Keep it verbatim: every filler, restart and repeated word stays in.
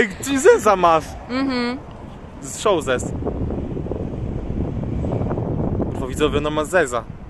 Ej, ty zeza masz! Mhm. Z show zez. Bo widzowie, no ma zeza.